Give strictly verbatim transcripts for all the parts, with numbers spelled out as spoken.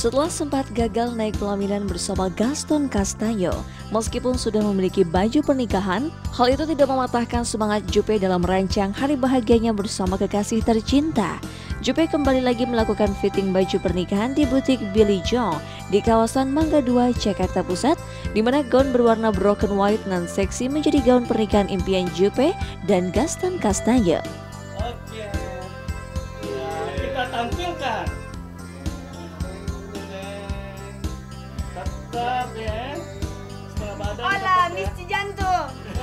Setelah sempat gagal naik pelaminan bersama Gaston Castanyo, meskipun sudah memiliki baju pernikahan, hal itu tidak mematahkan semangat Juppe dalam merancang hari bahagianya bersama kekasih tercinta. Juppe kembali lagi melakukan fitting baju pernikahan di butik Billy Jong di kawasan Mangga dua, Jakarta Pusat, di mana gaun berwarna broken white nan seksi menjadi gaun pernikahan impian Juppe dan Gaston Castanyo. Oke, ya, kita tampilkan. Tetap ya, setengah badan. Hola, Miss Cijanto.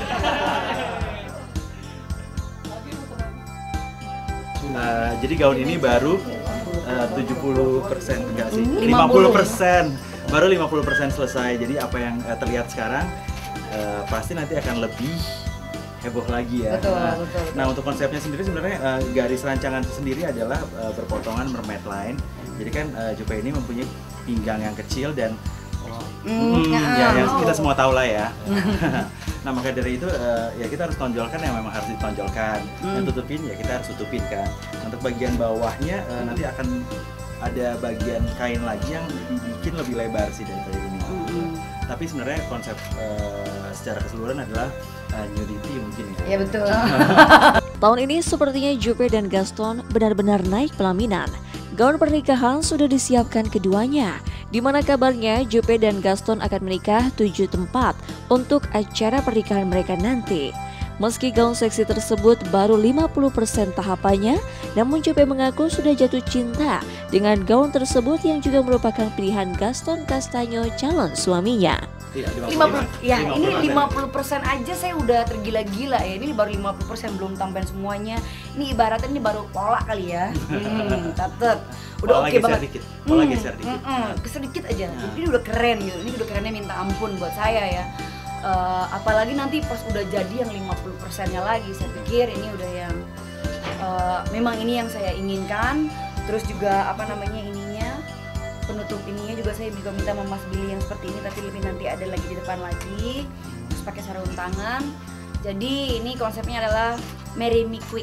Uh, jadi gaun ini baru uh, tujuh puluh persen enggak sih? lima puluh persen. Baru lima puluh persen selesai. Jadi apa yang uh, terlihat sekarang uh, pasti nanti akan lebih heboh lagi ya. Betul, nah, betul, betul. nah untuk konsepnya sendiri sebenarnya uh, garis rancangan sendiri adalah uh, berpotongan mermaid line. Jadi kan uh, Juppe ini mempunyai pinggang yang kecil dan Hmm, Hmm, ya, ya, yang oh. kita semua tahu lah ya. Nah maka dari itu uh, ya kita harus tonjolkan yang memang harus ditonjolkan, Hmm. yang tutupin ya kita harus tutupin kan. Untuk bagian bawahnya uh, nanti akan ada bagian kain lagi yang dibikin lebih lebar sih daripada ini. Hmm. Tapi sebenarnya konsep uh, secara keseluruhan adalah uh, nudity mungkin ya. Ya betul. Tahun ini sepertinya Juppe dan Gaston benar-benar naik pelaminan. Gaun pernikahan sudah disiapkan keduanya, di mana kabarnya Juppe dan Gaston akan menikah tujuh tempat untuk acara pernikahan mereka nanti. Meski gaun seksi tersebut baru lima puluh persen tahapannya, namun Juppe mengaku sudah jatuh cinta dengan gaun tersebut yang juga merupakan pilihan Gaston Castanyo calon suaminya. Tidak, lima puluh, ya lima puluh ini persen. lima puluh persen aja saya udah tergila-gila ya. Ini baru lima puluh persen, belum tambahin semuanya. Ini ibaratnya ini baru pola kali ya. Hmm, tatet. Udah oke okay banget. Dikit. Pola Hmm, geser dikit. mm, mm, geser dikit aja. Ini udah keren gitu. Ini udah kerennya minta ampun buat saya ya. Uh, apalagi nanti pas udah jadi yang lima puluh persennya lagi, saya pikir ini udah yang uh, memang ini yang saya inginkan. Terus juga apa namanya ininya, penutup ininya juga saya juga minta sama Mas Billy yang seperti ini, tapi lebih nanti ada lagi di depan lagi. Terus pakai sarung tangan. Jadi ini konsepnya adalah Marry Me Quick.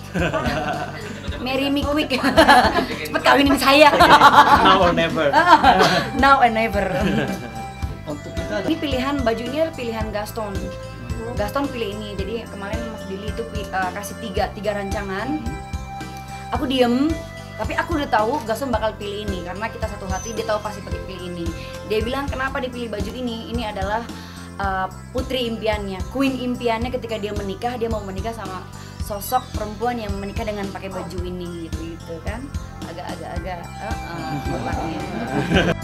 Marry Me Quick. Cepet kawinin saya. Now or never. Now and never. Untuk kita Ini pilihan bajunya pilihan Gaston. Gaston pilih ini. Jadi kemarin Mas Billy itu uh, kasih tiga tiga rancangan. Aku diem, tapi aku udah tahu Gaston bakal pilih ini karena kita satu hati. Dia tahu pasti pakai pilih ini. Dia bilang kenapa dipilih baju ini? Ini adalah uh, putri impiannya, queen impiannya ketika dia menikah. Dia mau menikah sama sosok perempuan yang menikah dengan pakai baju ini gitu gitu kan. Agak-agak agak uh, uh,